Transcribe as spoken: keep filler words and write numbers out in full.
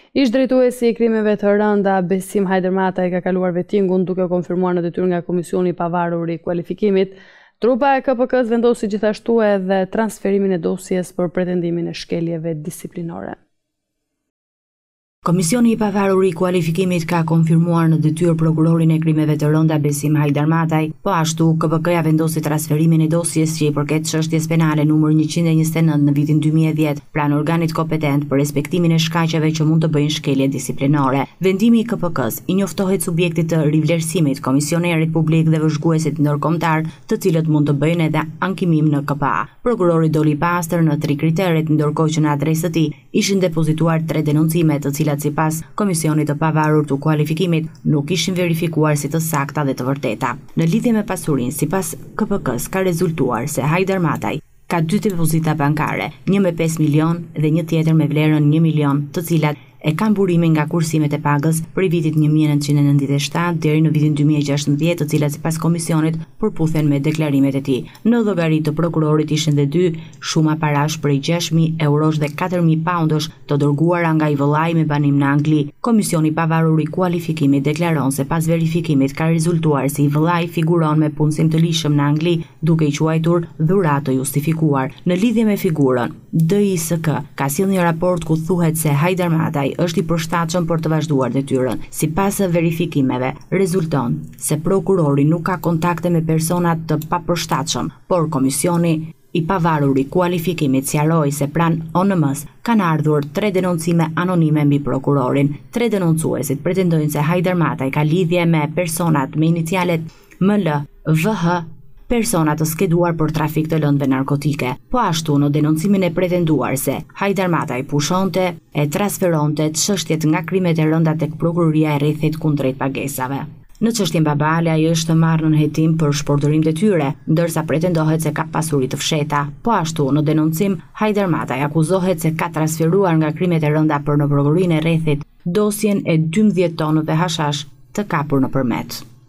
Ish drejtuesi i krimeve të rënda Besim Hajdermataj ka kaluar vettingun duke u konfirmuar në detyrë nga Komisioni i Pavarur i Kualifikimit. Trupa e K P K-s vendosi gjithashtu edhe transferimin e dosjes për pretendimin e shkeljeve disiplinore. Komisioni i Pavarur i Kualifikimit ka konfirmuar në detyrë prokurorin e krimeve të rënda Besim Hajdermataj, po ashtu K P K-ja vendosi transferimin e dosjes që i përket çështjes penale numër njëqind e njëzet e nëntë në vitin dy mijë e dhjetë pranë organit kompetent për respektimin e shkaqeve që mund të bëjnë shkelje disiplinore. Vendimi i K P K-s i njoftohet subjektit të rivlerësimit, komisionerit publik dhe vëzhguesit ndërkombëtar, të cilët mund të bëjnë edhe ankimim në K P A. Prokurori doli pastër në tri kriteret, ndërkohë që në adresë të tij ishin depozituar tre denoncime, të cilat sipas Komisionit të Pavarur të Kualifikimit nuk ishin verifikuar si të sakta dhe të vërteta. Në lidhje me pasurinë, sipas K P K-s ka rezultuar se Hajdermataj ka dy depozita bankare, një me pesë milion dhe një tjetër me vlerën një milion, të cilat e kanë burimin nga kursimet e pagës për vitit një mijë e nëntëqind e nëntëdhjetë e shtatë deri në vitin dy mijë e gjashtëdhjetë, të cilat sipas komisionit përputhen me deklarimet e tij. Në llogaritë të prokurorit ishin dhe dy shuma parash për gjashtë mijë eurosh dhe katër mijë poundosh të dërguara nga i vëllai me banim në Angli. Komisioni i Pavarur i Kualifikimit deklaron se pas verifikimit ka rezultuar se i vëllai figuron me punësim të lishëm në Angli, duke i quajtur dhuratë të justifikuar. Në lidhje me figurën, D I S K ka sjellë një raport ku thuhet se Hajdermataj është i përshtatshëm për të vazhduar detyrën. Sipas verifikimeve, rezulton se prokurori nuk ka kontakte me persona të papërshtatshëm, por Komisioni i Pavarur i Kualifikimit sqaroi se pranë O N M-s kanë ardhur tre denoncime anonime mbi prokurorin. Tre denoncuesit pretendojnë se Hajdermataj ka lidhje me personat me inicialet M L V H, persona të skeduar për trafik të lëndëve narkotike. Po ashtu në denoncimin e pretenduar se Hajdermataj pushonte e transferonte çështjet nga krimet e rënda tek prokuroria e rrethit kundrejt pagesave. Në çështjen Babale ai është marrë në hetim për shpordërim detyre, ndërsa pretendohet se ka pasuri të fshehta. Po ashtu në denoncim Hajdermataj akuzohet se ka transferuar nga krimet e rënda për në prokurorinë e rrethit dosjen e dymbëdhjetë tonëve hashash të kapur nëpërmet.